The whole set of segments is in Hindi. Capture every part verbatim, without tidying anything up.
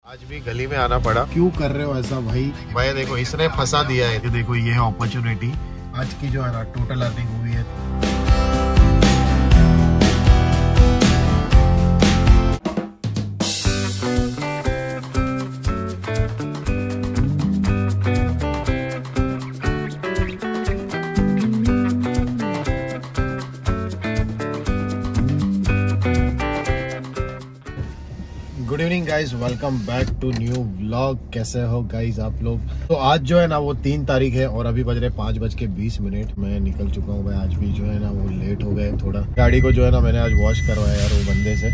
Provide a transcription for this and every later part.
आज भी गली में आना पड़ा। क्यों कर रहे हो ऐसा भाई? भाई देखो इसने फंसा दिया है। ये देखो ये है अपॉर्चुनिटी। आज की जो है ना टोटल अर्निंग हुई है good evening guys, welcome back to new vlog. कैसे हो गाइज आप लोग? तो आज जो है ना वो तीन तारीख है और अभी बज रहे पाँच बज के बीस मिनट। मैं निकल चुका हूँ भाई। आज भी जो है ना वो लेट हो गए थोड़ा। गाड़ी को जो है ना मैंने आज वॉश करवाया यार वो बंदे से,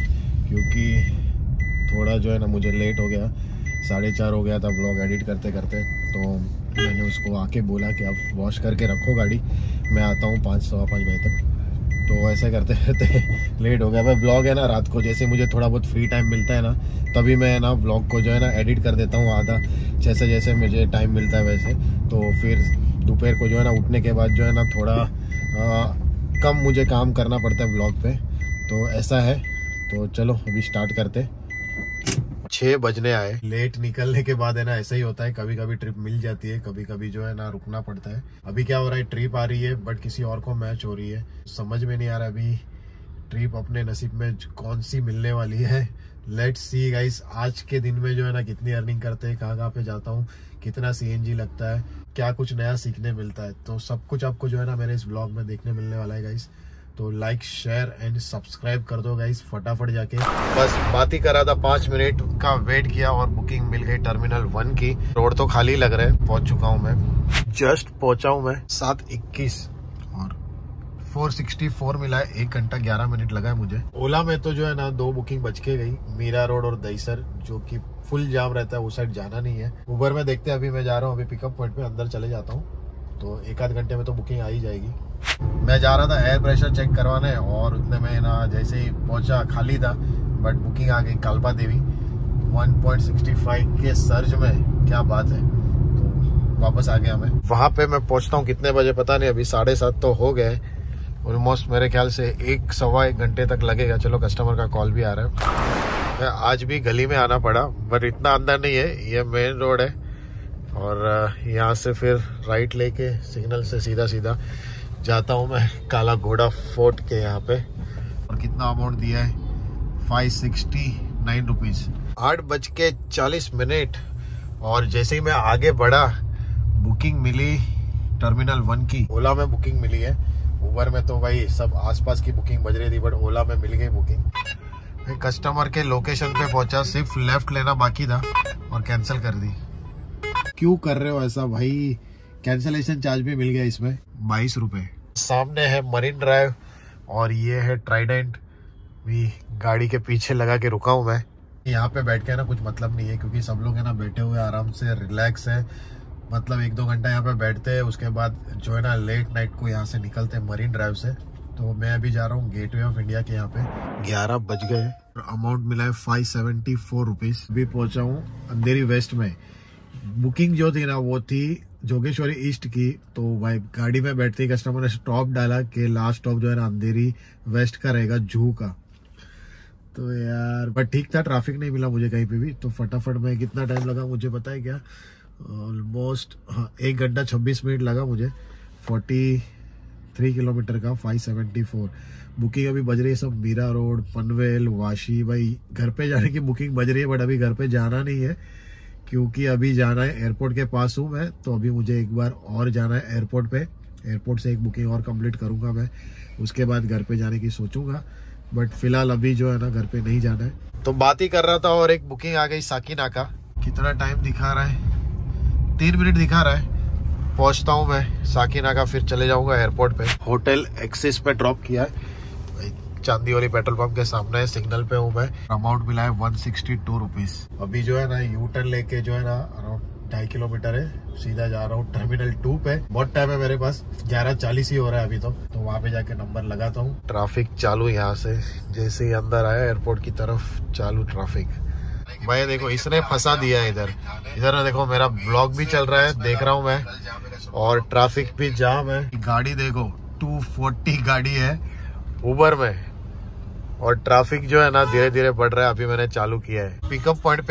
क्योंकि थोड़ा जो है ना मुझे लेट हो गया। साढ़े चार हो गया था ब्लॉग एडिट करते करते। तो मैंने उसको आके बोला कि आप वॉश करके रखो गाड़ी, मैं आता हूँ पाँच सवा पाँच बजे तक। तो ऐसे करते करते लेट हो गया। मैं ब्लॉग है ना रात को जैसे मुझे थोड़ा बहुत फ्री टाइम मिलता है ना तभी मैं ना ब्लॉग को जो है ना एडिट कर देता हूँ आधा, जैसे जैसे मुझे टाइम मिलता है वैसे। तो फिर दोपहर को जो है ना उठने के बाद जो है ना थोड़ा आ, कम मुझे काम करना पड़ता है ब्लॉग पे। तो ऐसा है। तो चलो अभी स्टार्ट करते। छः बजने आए। लेट निकलने के बाद है ना ऐसा ही होता है, कभी कभी ट्रिप मिल जाती है, कभी कभी जो है ना रुकना पड़ता है। अभी क्या हो रहा है, ट्रिप आ रही है बट किसी और को मैच हो रही है। समझ में नहीं आ रहा अभी ट्रिप अपने नसीब में कौन सी मिलने वाली है। लेट्स सी गाइस, आज के दिन में जो है ना कितनी अर्निंग करते हैं, कहाँ कहाँ पे जाता हूँ, कितना सीएनजी लगता है, क्या कुछ नया सीखने मिलता है। तो सब कुछ आपको जो है ना मेरे इस ब्लॉग में देखने मिलने वाला है गाइस। तो लाइक शेयर एंड सब्सक्राइब कर दो गाइस फटाफट जाके। बस बात ही करा था, पाँच मिनट का वेट किया और बुकिंग मिल गई टर्मिनल वन की। रोड तो खाली लग रहा है। पहुंच चुका हूं मैं, जस्ट पहुंचा हूं मैं। सात इक्कीस और फोर सिक्सटी फोर मिला है। एक घंटा ग्यारह मिनट लगा है मुझे। ओला में तो जो है ना दो बुकिंग बच के गई, मीरा रोड और दहीसर, जो कि फुल जाम रहता है, वो साइड जाना नहीं है। उबर में देखते हैं, अभी मैं जा रहा हूँ, अभी पिकअप पॉइंट पे अंदर चले जाता हूँ। तो एक आध घंटे में तो बुकिंग आ ही जाएगी। मैं जा रहा था एयर प्रेशर चेक करवाने और उतने में ना जैसे ही पहुंचा खाली था, बट बुकिंग आ गई Kalpa Devi one point six five के सर्ज में। क्या बात है। तो वापस आ गया मैं। वहां पे मैं पहुंचता हूँ कितने बजे पता नहीं, अभी साढ़े सात तो हो गए ऑलमोस्ट। मेरे ख्याल से एक सवा एक घंटे तक लगेगा। चलो कस्टमर का कॉल भी आ रहा है। आज भी गली में आना पड़ा बट इतना अंदर नहीं है, ये मेन रोड है। और यहाँ से फिर राइट लेके सिग्नल से सीधा सीधा जाता हूँ मैं काला घोड़ा फोर्ट के यहाँ पे। और कितना अमाउंट दिया है, फाइव सिक्सटी नाइन रुपीज। आठ बज के चालीस मिनट और जैसे ही मैं आगे बढ़ा बुकिंग मिली टर्मिनल वन की। ओला में बुकिंग मिली है, उबर में तो भाई सब आसपास की बुकिंग बज रही थी, बट ओला में मिल गई बुकिंग। कस्टमर के लोकेशन पे पहुंचा, सिर्फ लेफ्ट लेना बाकी था और कैंसिल कर दी। क्यों कर रहे हो ऐसा भाई? कैंसलेशन चार्ज भी मिल गया इसमें, बाईस रुपए। सामने है मरीन ड्राइव और ये है ट्राइडेंट। भी गाड़ी के पीछे लगा के रुका हूँ मैं। यहाँ पे बैठ के ना कुछ मतलब नहीं है, क्योंकि सब लोग है ना बैठे हुए आराम से रिलैक्स है। मतलब एक दो घंटा यहाँ पे बैठते हैं, उसके बाद जो है ना लेट नाइट को यहाँ से निकलते हैं मरीन ड्राइव से। तो मैं अभी जा रहा हूँ गेटवे ऑफ इंडिया के यहाँ पे। ग्यारह बज गए। अमाउंट मिला है फाइव सेवेंटी फोर रुपीज। अभी पहुंचा हूँ अंधेरी वेस्ट में। बुकिंग जो थी ना वो थी जोगेश्वरी ईस्ट की। तो भाई गाड़ी में बैठते ही कस्टमर ने स्टॉप डाला कि लास्ट स्टॉप जो है ना अंधेरी वेस्ट का रहेगा, जू का। तो यार बट ठीक था, ट्रैफिक नहीं मिला मुझे कहीं पे भी। तो फटाफट में कितना टाइम लगा मुझे पता है क्या? ऑलमोस्ट हाँ एक घंटा छब्बीस मिनट लगा मुझे। फोर्टी थ्री किलोमीटर का फाइव सेवेंटी फोर। बुकिंग अभी बज रही है सब मीरा रोड, पनवेल, वाशी। भाई घर पे जाने की बुकिंग बज रही है बट अभी घर पे जाना नहीं है, क्योंकि अभी जाना है एयरपोर्ट के पास हूँ मैं। तो अभी मुझे एक बार और जाना है एयरपोर्ट पे। एयरपोर्ट से एक बुकिंग और कंप्लीट करूंगा मैं, उसके बाद घर पे जाने की सोचूंगा। बट फिलहाल अभी जो है ना घर पे नहीं जाना है। तो बात ही कर रहा था और एक बुकिंग आ गई साकिना का। कितना टाइम दिखा रहा है? तीन मिनट दिखा रहा है। पहुंचता हूँ मैं साकिना का, फिर चले जाऊंगा एयरपोर्ट पे। होटल एक्सिस पे ड्रॉप किया है, चांदी वाली पेट्रोल पंप के सामने सिग्नल पे हूँ मैं। अमाउंट मिला है वन सिक्सटी टू रुपीज। अभी जो है ना यू टर्न लेके जो है ना अराउंड ढाई किलोमीटर है, सीधा जा रहा हूँ टर्मिनल टू पे। बहुत टाइम है मेरे पास, ग्यारह चालीस ही हो रहा है अभी तो। तो वहाँ पे जाके नंबर लगाता हूँ। ट्रैफिक चालू यहाँ से, जैसे ही अंदर आया एयरपोर्ट की तरफ चालू ट्रैफिक। भाई देखो इसने फंसा दिया है इधर। इधर देखो मेरा ब्लॉग भी चल रहा है, देख रहा हूँ मैं, और ट्रैफिक भी जाम है। गाड़ी देखो टू फोर्टी गाड़ी है उबर में, और ट्रैफिक जो है ना धीरे धीरे बढ़ रहा है। अभी मैंने चालू किया है। पिकअप पॉइंट पे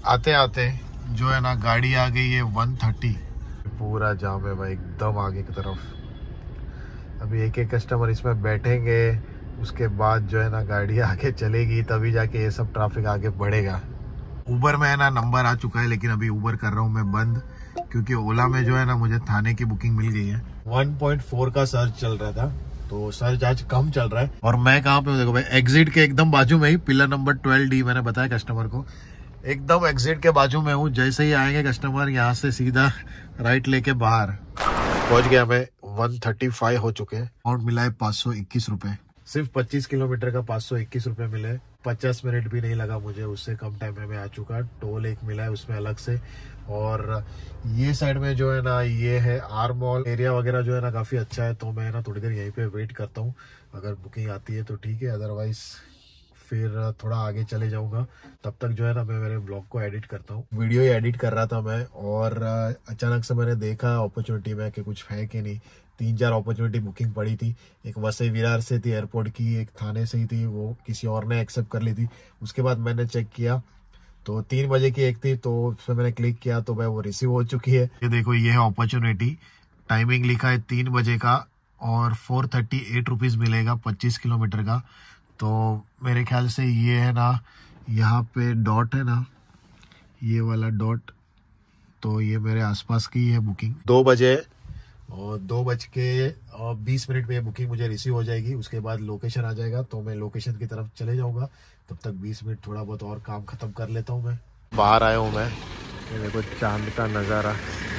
आते आते जो है ना गाड़ी आ गई है वन थर्टी, पूरा जाम है भाई एकदम आगे की तरफ। अभी एक एक कस्टमर इसमें बैठेंगे, उसके बाद जो है ना गाड़ी आगे चलेगी, तभी जाके ये सब ट्रैफिक आगे बढ़ेगा। उबर में है ना नंबर आ चुका है, लेकिन अभी उबर कर रहा हूँ मैं बंद, क्योंकि ओला में जो है ना मुझे थाने की बुकिंग मिल गई है। वन पॉइंट फोर का सर्च चल रहा था, तो सर्च आज कम चल रहा है। और मैं कहाँ पे हूँ देखो भाई, एग्जिट के एकदम बाजू में ही, पिलर नंबर ट्वेल्व डी मैंने बताया कस्टमर को, एकदम एग्जिट के बाजू में हूँ। जैसे ही आएंगे कस्टमर यहाँ से सीधा राइट लेके बाहर पहुंच गया। मैं वन थर्टी फाइव हो चुके हैं। अमाउंट मिला है पाँच सौ इक्कीस रुपए, सिर्फ पच्चीस किलोमीटर का पाँच सौ इक्कीस रुपए मिले। पचास मिनट भी नहीं लगा मुझे, उससे कम टाइम में मैं आ चुका। टोल एक मिला है उसमें अलग से। और ये साइड में जो है ना, ये है आर मॉल एरिया वगैरह जो है ना काफी अच्छा है, तो मैं ना थोड़ी देर यहीं पे वेट करता हूँ। अगर बुकिंग आती है तो ठीक है, अदरवाइज फिर थोड़ा आगे चले जाऊंगा। तब तक जो है ना मैं मेरे ब्लॉग को एडिट करता हूँ। वीडियो ही एडिट कर रहा था मैं, और अचानक से मैंने देखा अपॉर्चुनिटी में कि कुछ है कि नहीं। तीन चार अपॉर्चुनिटी बुकिंग पड़ी थी, एक वसई विरार से थी एयरपोर्ट की, एक थाने से ही थी, वो किसी और ने एक्सेप्ट कर ली थी। उसके बाद मैंने चेक किया तो तीन बजे की एक थी, तो उसमें मैंने क्लिक किया तो भाई वो रिसीव हो चुकी है। ये देखो, ये है अपॉर्चुनिटी, टाइमिंग लिखा है तीन बजे का, और फोर थर्टी एट रुपीज मिलेगा पच्चीस किलोमीटर का। तो मेरे ख्याल से ये है ना, यहाँ पे डॉट है ना, ये वाला डॉट, तो ये मेरे आसपास की है बुकिंग। दो बजे और दो बज के बीस मिनट में बुकिंग मुझे रिसीव हो जाएगी। उसके बाद लोकेशन आ जाएगा, तो मैं लोकेशन की तरफ चले जाऊंगा। तब तक बीस मिनट थोड़ा बहुत और काम खत्म कर लेता हूँ। मैं बाहर आया हूँ मैं, ये देखो चांद का नज़ारा।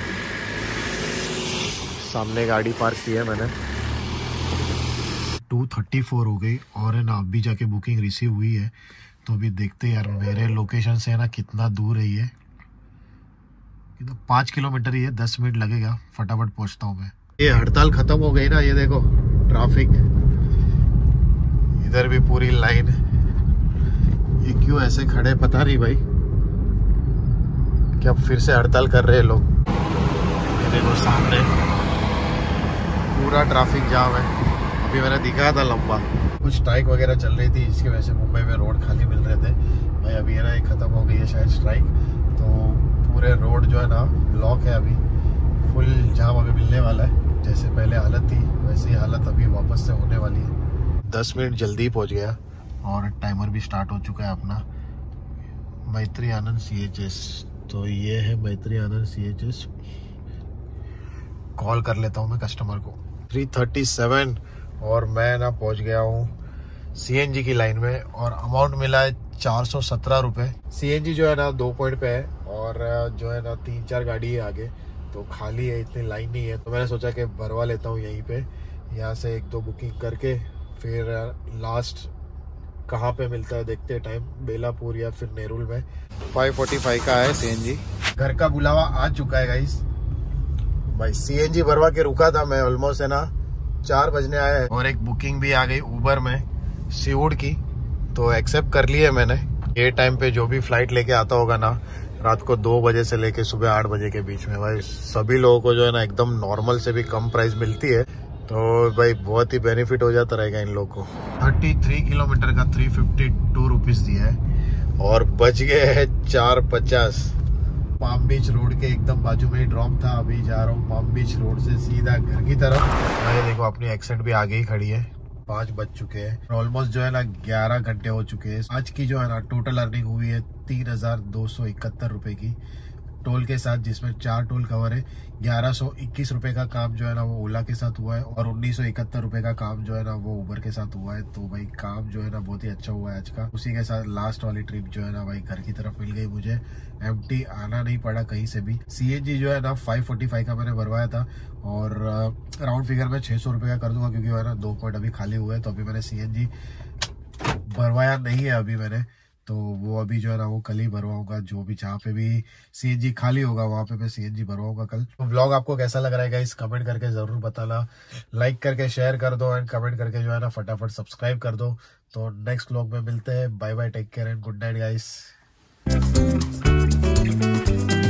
सामने गाड़ी पार्क की है मैंने। टू थर्टी फोर हो गई और है ना अभी जाके बुकिंग रिसीव हुई है। तो अभी देखते हैं यार मेरे लोकेशन से है ना कितना दूर है ये। तो पाँच किलोमीटर ही है, दस मिनट लगेगा, फटाफट पहुंचता हूँ मैं। ये हड़ताल खत्म हो गई ना, ये देखो ट्रैफिक, इधर भी पूरी लाइन। ये क्यों ऐसे खड़े पता नहीं भाई, क्या फिर से हड़ताल कर रहे हैं लोग। ये देखो सामने पूरा ट्रैफिक जाम है। अभी मैंने दिखा था लंबा, कुछ स्ट्राइक वगैरह चल रही थी, इसकी वजह से मुंबई में रोड खाली मिल रहे थे भाई। अभी है ना एक खत्म हो गई है शायद स्ट्राइक, तो पूरे रोड जो है ना ब्लॉक है अभी, फुल जाम अभी मिलने वाला है। जैसे पहले हालत थी वैसे ही हालत अभी वापस से होने वाली है। दस मिनट जल्दी पहुंच गया और टाइमर भी स्टार्ट हो चुका है अपना। मैत्री आनंद सी एच एस, तो ये है Maitri Anand C H S. Call कर लेता हूँ मैं कस्टमर को। थ्री थर्टी सेवन और मैं ना पहुंच गया हूँ सीएनजी की लाइन में, और अमाउंट मिला है चार सौ सत्रह रुपए। सीएनजी जो है ना दो पॉइंट पे है, और जो है ना तीन चार गाड़ी है आगे, तो खाली है, इतनी लाइन नहीं है। तो मैंने सोचा कि भरवा लेता हूँ यहीं पे, यहाँ से एक दो बुकिंग करके फिर लास्ट कहाँ पे मिलता है देखते हैं टाइम, बेलापुर या फिर नेरुल में। फाइव फोर्टी फाइव का है सीएनजी। घर का बुलावा आ चुका है गाइस भाई। सीएनजी भरवा के रुका था मैं, ऑलमोस्ट है ना चार बजने आया है, और एक बुकिंग भी आ गई उबर में सीवुड की, तो एक्सेप्ट कर ली है मैंने। ये टाइम पे जो भी फ्लाइट लेके आता होगा ना, रात को दो बजे से लेके सुबह आठ बजे के बीच में, भाई सभी लोगों को जो है ना एकदम नॉर्मल से भी कम प्राइस मिलती है, तो भाई बहुत ही बेनिफिट हो जाता रहेगा इन लोगों को। तैंतीस किलोमीटर का थ्री फिफ्टी टू रुपीज दिया है, और बच गए है चार पचास। पाम बीच रोड के एकदम बाजू में ही ड्रॉप था। अभी जा रहा हूँ पाम बीच रोड से सीधा घर की तरफ। भाई देखो अपनी एक्सेंट भी आगे ही खड़ी है। पाँच बज चुके हैं, ऑलमोस्ट जो है ना ग्यारह घंटे हो चुके हैं। आज की जो है ना टोटल अर्निंग हुई है तीन हजार दो सौ इकहत्तर रुपए की, टोल के साथ, जिसमें चार टोल कवर है। ग्यारह सौ इक्कीस रुपए का काम जो है ना वो ओला के साथ हुआ है, और उन्नीस सौ इकहत्तर रुपए का काम जो है ना वो उबर के साथ हुआ है। तो भाई काम जो है ना बहुत ही अच्छा हुआ है आज का। उसी के साथ लास्ट वाली ट्रिप जो है ना भाई घर की तरफ मिल गई मुझे, एम्प्टी आना नहीं पड़ा कहीं से भी। सीएनजी जो है ना फाइव फोर्टी फाइव का मैंने भरवाया था, और राउंड फिगर में छह सौ रुपए का कर दूंगा, क्योंकि है ना दो पॉइंट अभी खाली हुए हैं। तो अभी मैंने सीएनजी भरवाया नहीं है अभी मैंने, तो वो अभी जो है ना वो कल ही भरवाऊंगा। जो भी जहाँ पे भी सीएनजी खाली होगा वहां पे मैं सीएनजी भरवाऊंगा कल। तो व्लॉग आपको कैसा लग रहा है गाइस, कमेंट करके जरूर बताना। लाइक करके शेयर कर दो, एंड कमेंट करके जो है ना फटाफट सब्सक्राइब कर दो। तो नेक्स्ट व्लॉग में मिलते हैं। Bye bye, take care and good night guys.